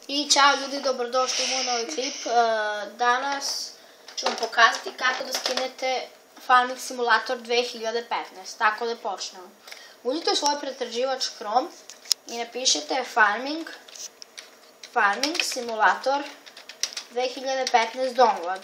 I čao ljudi, dobrodošli u moj novi klip. Danas ću vam pokazati kako da skinete Farming Simulator 2015. Tako da počnemo. Uđite u svoj pretraživač Chrome i napišete Farming Simulator 2015 download.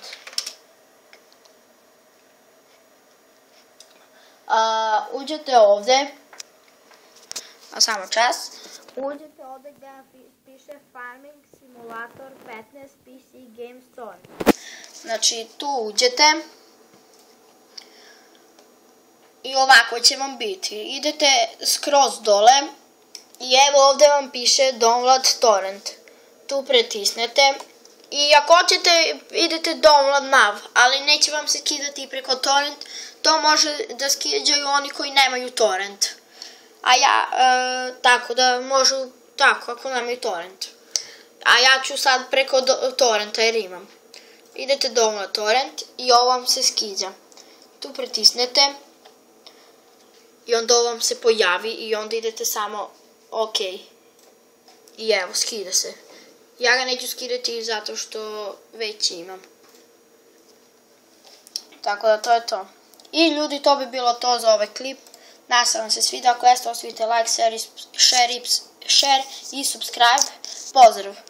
Uđete ovde, samo čas. Uđete ovde gde piše Farming Simulator 15 PC Game Store. Znači tu uđete i ovako će vam biti. Idete skroz dole i evo ovde vam piše Download Torrent. Tu pritisnete i ako hoćete idete Download Now, ali neće vam se skidati preko Torrent. To može da skiđaju oni koji nemaju Torrent. A ja, tako da možu, tako, ako nemaju torrent. A ja ću sad preko torrenta jer imam. Idete download torrent i ovo vam se skiđa. Tu pritisnete i onda ovo vam se pojavi i onda idete samo OK. I evo, skida se. Ja ga neću skidati zato što već imam. Tako da to je to. I ljudi, to bi bilo to za ovaj klip. Nadam se vam se sviđa, ako jeste ostavite like, share i subscribe. Pozdrav!